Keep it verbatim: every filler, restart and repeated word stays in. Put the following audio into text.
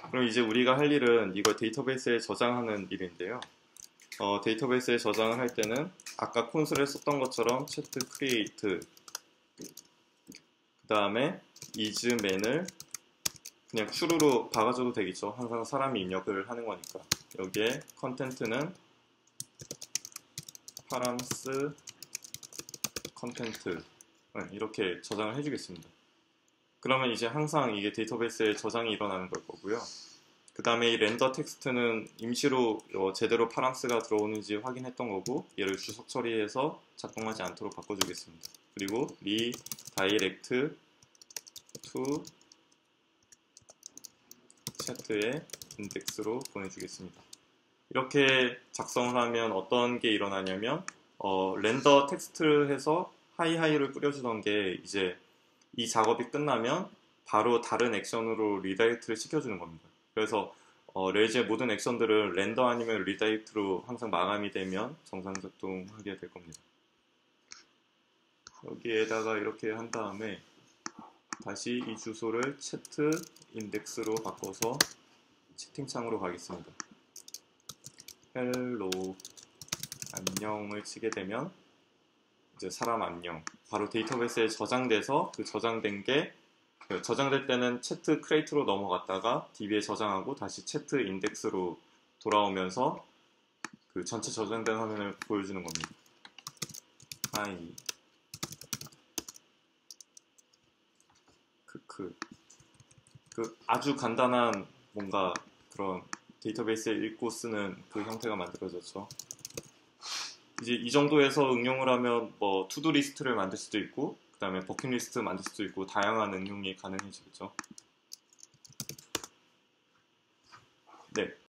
그럼 이제 우리가 할 일은 이걸 데이터베이스에 저장하는 일인데요. 어, 데이터베이스에 저장을 할 때는 아까 콘솔에 썼던 것처럼 채트 크리에이트 그 다음에 isMan을 그냥 true로 박아줘도 되겠죠. 항상 사람이 입력을 하는 거니까. 여기에 컨텐트는 파람스 컨텐트 이렇게 저장을 해주겠습니다. 그러면 이제 항상 이게 데이터베이스에 저장이 일어나는 걸 거고요. 그 다음에 이 렌더 텍스트는 임시로 어, 제대로 파람스가 들어오는지 확인했던 거고, 얘를 주석 처리해서 작동하지 않도록 바꿔주겠습니다. 그리고 리다이렉트 투 채트의 인덱스로 보내주겠습니다. 이렇게 작성을 하면 어떤 게 일어나냐면 어, 렌더 텍스트를 해서 하이하이를 뿌려주던 게 이제 이 작업이 끝나면 바로 다른 액션으로 리다이렉트를 시켜주는 겁니다. 그래서 어, 레이즈의 모든 액션들은 렌더 아니면 리다이렉트로 항상 마감이 되면 정상 작동하게 될 겁니다. 여기에다가 이렇게 한 다음에 다시 이 주소를 채트 인덱스로 바꿔서 채팅창으로 가겠습니다. 헬로 안녕을 치게 되면 이제 사람 안녕 바로 데이터베이스에 저장돼서 그 저장된 게 저장될 때는 채트 크레이트로 넘어갔다가 디비에 저장하고 다시 채트 인덱스로 돌아오면서 그 전체 저장된 화면을 보여주는 겁니다. 하이 크크 그 아주 간단한 뭔가 그런 데이터베이스에 읽고 쓰는 그 형태가 만들어졌죠. 이제 이 정도에서 응용을 하면 뭐 투두 리스트를 만들 수도 있고 그 다음에 버킷리스트 만들 수도 있고 다양한 응용이 가능해지겠죠. 네.